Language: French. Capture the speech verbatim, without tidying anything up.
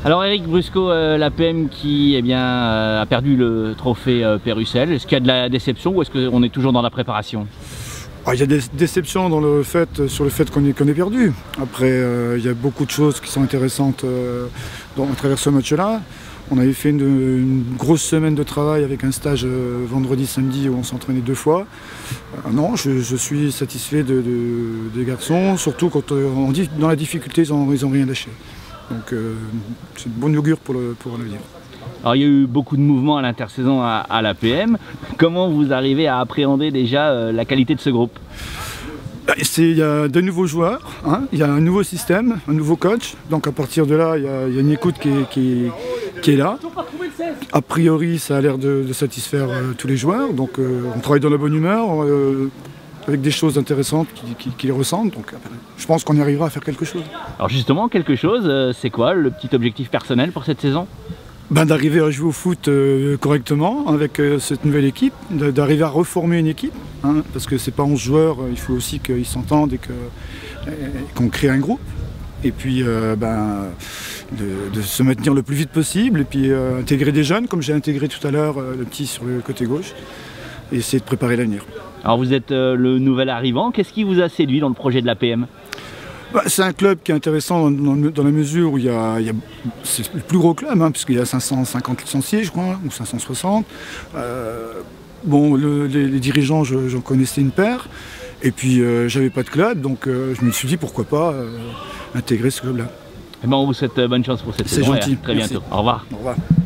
Alors Eric Brusco, euh, l'A P M qui eh bien, euh, a perdu le trophée euh, Pérussel, est-ce qu'il y a de la déception ou est-ce qu'on est toujours dans la préparation? Ah, il y a des déceptions dans le fait, sur le fait qu'on ait, qu'on ait perdu. Après, euh, il y a beaucoup de choses qui sont intéressantes euh, dans, à travers ce match-là. On avait fait une, une grosse semaine de travail avec un stage euh, vendredi, samedi où on s'entraînait deux fois. Euh, non, je, je suis satisfait de, de, des garçons, surtout quand euh, on dit dans la difficulté, ils n'ont ils ont rien lâché. Donc euh, c'est une bonne augure pour l'avenir. Pour Alors il y a eu beaucoup de mouvements à l'intersaison à, à l'A P M. Comment vous arrivez à appréhender déjà euh, la qualité de ce groupe? Il y a de nouveaux joueurs, hein, il y a un nouveau système, un nouveau coach. Donc à partir de là, il y a, il y a une écoute qui est, qui, est, qui est là. A priori, ça a l'air de, de satisfaire euh, tous les joueurs. Donc euh, on travaille dans la bonne humeur, euh, avec des choses intéressantes qui, qui, qui les ressentent. Donc je pense qu'on y arrivera à faire quelque chose. Alors justement, quelque chose, euh, c'est quoi le petit objectif personnel pour cette saison? Ben, d'arriver à jouer au foot euh, correctement avec euh, cette nouvelle équipe, d'arriver à reformer une équipe, hein, parce que c'est pas onze joueurs, il faut aussi qu'ils s'entendent et qu'on qu crée un groupe. Et puis euh, ben, de, de se maintenir le plus vite possible et puis euh, intégrer des jeunes, comme j'ai intégré tout à l'heure euh, le petit sur le côté gauche, et essayer de préparer l'avenir. Alors vous êtes euh, le nouvel arrivant, qu'est-ce qui vous a séduit dans le projet de l'A P M? Bah, c'est un club qui est intéressant dans, dans, dans la mesure où il y a, il y a c'est le plus gros club, hein, puisqu'il y a cinq cent cinquante licenciés, je crois, ou cinq cent soixante. Euh, bon, le, les, les dirigeants, j'en connaissais une paire, et puis euh, j'avais pas de club, donc euh, je me suis dit pourquoi pas euh, intégrer ce club-là. Eh ben, on vous souhaite bonne chance pour cette saison. C'est gentil. Et à très Merci. bientôt. Au revoir. Au revoir.